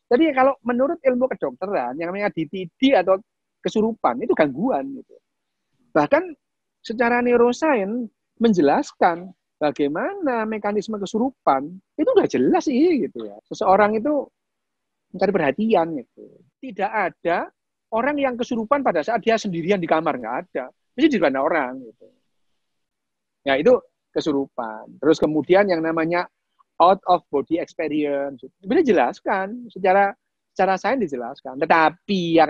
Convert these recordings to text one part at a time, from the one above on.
Jadi kalau menurut ilmu kedokteran, yang namanya DTD atau kesurupan, itu gangguan. Gitu. Bahkan secara neuroscience menjelaskan bagaimana mekanisme kesurupan, itu udah jelas sih. Gitu ya. Seseorang itu mencari perhatian. Gitu. Tidak ada orang yang kesurupan pada saat dia sendirian di kamar, nggak ada. Mesti di depan orang. Gitu. Ya itu kesurupan. Terus kemudian yang namanya out of body experience. Itu dijelaskan secara sains dijelaskan. Tetapi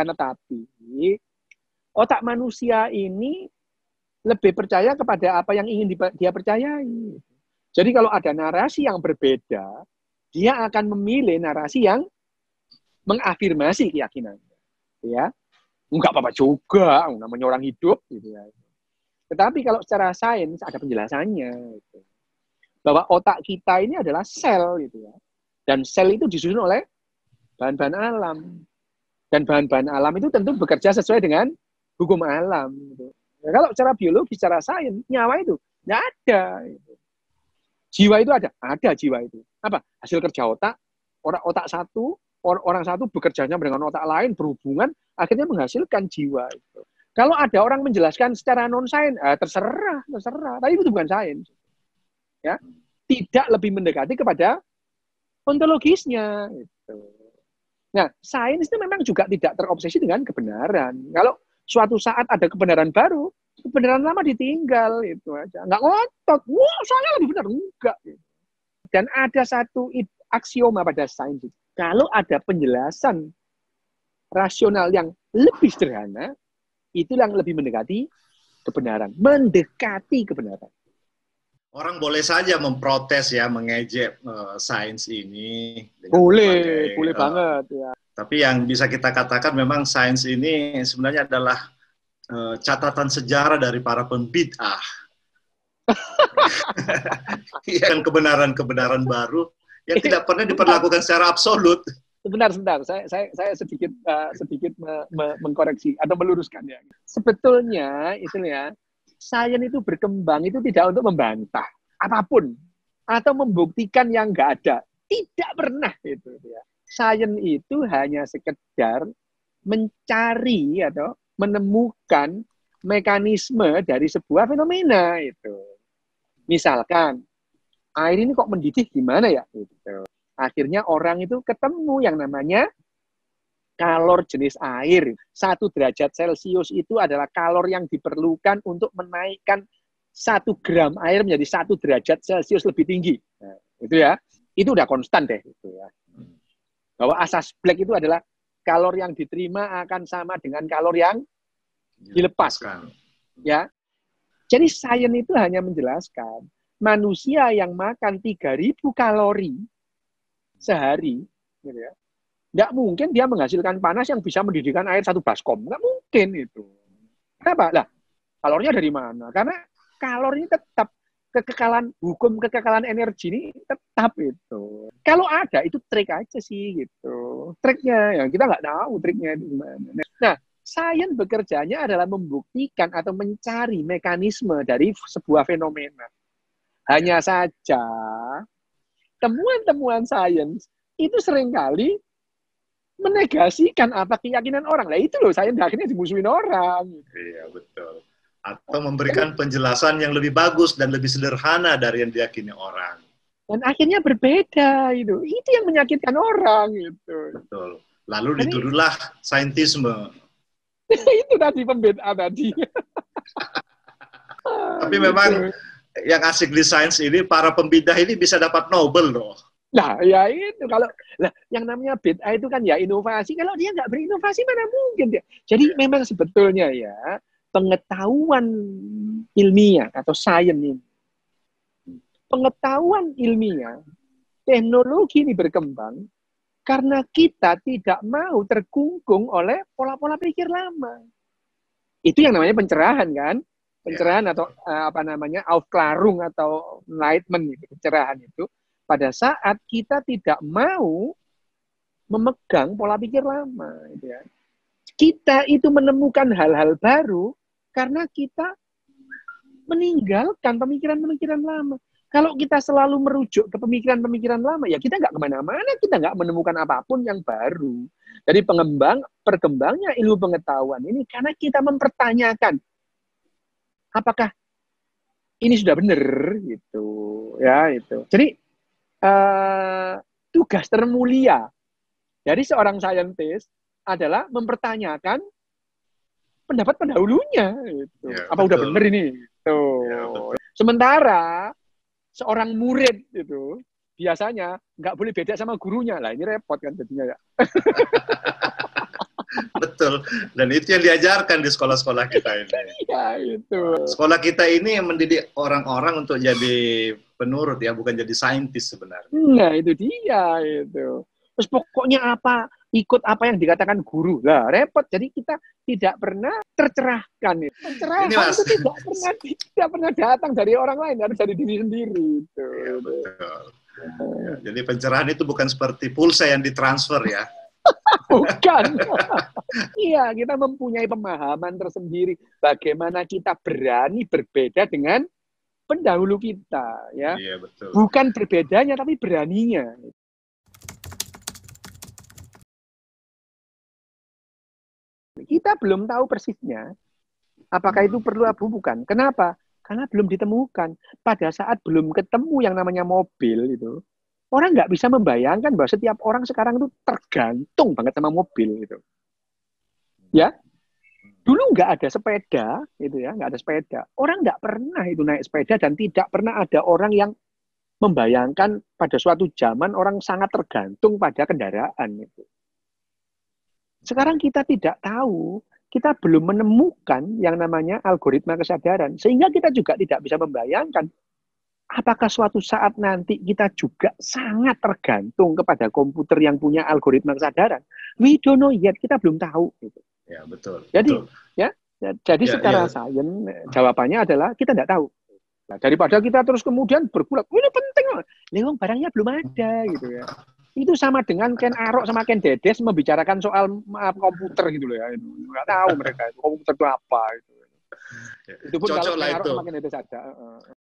otak manusia ini lebih percaya kepada apa yang ingin dia percayai. Jadi kalau ada narasi yang berbeda, dia akan memilih narasi yang mengafirmasi keyakinannya. Ya, enggak apa-apa juga, namanya orang hidup gitu ya. Tetapi kalau secara sains ada penjelasannya. Gitu. Bahwa otak kita ini adalah sel gitu ya. Dan sel itu disusun oleh bahan-bahan alam. Dan bahan-bahan alam itu tentu bekerja sesuai dengan hukum alam. Gitu. Ya, kalau secara biologi, secara sains, nyawa itu nggak ada. Gitu. Jiwa itu ada jiwa itu. Apa? Hasil kerja otak, otak satu, orang satu bekerjanya dengan otak lain, berhubungan, akhirnya menghasilkan jiwa. Itu. Kalau ada orang menjelaskan secara non-sains, terserah. Tapi itu bukan sains. Ya, tidak lebih mendekati kepada ontologisnya. Gitu. Nah, sains itu memang juga tidak terobsesi dengan kebenaran. Kalau suatu saat ada kebenaran baru, kebenaran lama ditinggal, itu aja. Nggak ngotot, wah saya lebih benar, enggak. Gitu. Dan ada satu aksioma pada sains, kalau ada penjelasan rasional yang lebih sederhana, itu yang lebih mendekati kebenaran. Mendekati kebenaran. Orang boleh saja memprotes ya, mengejek sains ini. Boleh banget ya. Tapi yang bisa kita katakan memang sains ini sebenarnya adalah catatan sejarah dari para pembid'ah. Yang kebenaran-kebenaran baru yang tidak pernah diperlakukan secara absolut. Sebentar. Saya sedikit mengkoreksi atau meluruskan ya. Sebetulnya itu ya. Sains itu berkembang itu tidak untuk membantah apapun atau membuktikan yang nggak ada. Tidak pernah itu. Ya. Sains itu hanya sekedar mencari atau menemukan mekanisme dari sebuah fenomena itu. Misalkan air ini kok mendidih gimana ya? Gitu. Akhirnya orang itu ketemu yang namanya kalor jenis air. 1 derajat Celcius itu adalah kalor yang diperlukan untuk menaikkan 1 gram air menjadi 1 derajat Celcius lebih tinggi. Nah, itu ya. Itu udah konstan deh. Itu ya. Bahwa asas Black itu adalah kalor yang diterima akan sama dengan kalor yang dilepaskan. Ya. Jadi sains itu hanya menjelaskan manusia yang makan 3.000 kalori sehari, gitu ya. Nggak mungkin dia menghasilkan panas yang bisa mendidihkan air 1 baskom. Nggak mungkin itu. Kenapa? Lah, kalornya dari mana? Karena kalor ini tetap hukum kekekalan energi ini tetap itu. Kalau ada, itu trik aja sih gitu. Triknya, ya kita nggak tahu triknya itu gimana. Nah, sains bekerjanya adalah membuktikan atau mencari mekanisme dari sebuah fenomena. Hanya saja, temuan-temuan sains itu seringkali menegasikan apa keyakinan orang. Nah itu loh, saya akhirnya dimusuhin orang. Iya, betul. Atau memberikan penjelasan yang lebih bagus dan lebih sederhana dari yang diyakini orang. Dan akhirnya berbeda itu. Itu yang menyakitkan orang gitu. Betul. Lalu dituduhlah saintisme. Itu tadi pembeda tadi. Tapi memang yang asik di sains ini, para pembidah ini bisa dapat Nobel loh. Nah, ya itu kalau yang namanya bid'ah itu kan ya inovasi. Kalau dia nggak berinovasi mana mungkin dia. Jadi memang sebetulnya ya pengetahuan ilmiah atau sains ini, pengetahuan ilmiah, teknologi ini berkembang karena kita tidak mau terkungkung oleh pola-pola pikir lama. Itu yang namanya pencerahan kan? Pencerahan atau Aufklärung atau enlightenment itu, pencerahan itu. Pada saat kita tidak mau memegang pola pikir lama. Gitu ya. Kita itu menemukan hal-hal baru karena kita meninggalkan pemikiran-pemikiran lama. Kalau kita selalu merujuk ke pemikiran-pemikiran lama, ya kita nggak kemana-mana, kita nggak menemukan apapun yang baru. Jadi perkembangnya ilmu pengetahuan ini karena kita mempertanyakan apakah ini sudah benar gitu, ya itu. Jadi tugas termulia dari seorang saintis adalah mempertanyakan pendapat pendahulunya. Gitu. Ya, apa betul. udah benar ini? Gitu. Ya, betul. Sementara seorang murid itu biasanya nggak boleh beda sama gurunya. Lah ini repot kan jadinya ya. Betul. Dan itu yang diajarkan di sekolah-sekolah kita ini. Ya, itu. Sekolah kita ini yang mendidik orang-orang untuk jadi penurut ya, bukan jadi saintis sebenarnya. Nah, itu dia itu. Terus pokoknya apa, ikut apa yang dikatakan guru. Lah, repot. Jadi kita tidak pernah tercerahkan. Pencerahan itu tidak pernah datang dari orang lain, harus dari diri sendiri. Itu. Ya, betul. Ya, jadi pencerahan itu bukan seperti pulsa yang ditransfer ya. Bukan. Iya, kita mempunyai pemahaman tersendiri bagaimana kita berani berbeda dengan pendahulu kita, ya. Iya, betul. Bukan berbedanya tapi beraninya. Kita belum tahu persisnya apakah itu perlu atau bukan. Kenapa? Karena belum ditemukan. Pada saat belum ketemu yang namanya mobil itu, orang nggak bisa membayangkan bahwa setiap orang sekarang itu tergantung banget sama mobil gitu. Ya, dulu nggak ada sepeda, gitu ya, nggak ada sepeda. Orang nggak pernah itu naik sepeda dan tidak pernah ada orang yang membayangkan pada suatu zaman orang sangat tergantung pada kendaraan itu. Sekarang kita tidak tahu, kita belum menemukan yang namanya algoritma kesadaran, sehingga kita juga tidak bisa membayangkan apakah suatu saat nanti kita juga sangat tergantung kepada komputer yang punya algoritma kesadaran. We don't know yet, kita belum tahu. Gitu. Ya, betul. Jadi, betul. Jadi secara sains, jawabannya adalah kita tidak tahu. Nah, daripada kita terus kemudian bergulat, ini penting loh. Lewang barangnya belum ada, gitu ya. Itu sama dengan Ken Arok sama Ken Dedes membicarakan soal komputer gitu loh ya. Nggak tahu mereka itu komputer itu apa. Gitu. Itu pun kalau Ken Arok sama Ken Dedes ada.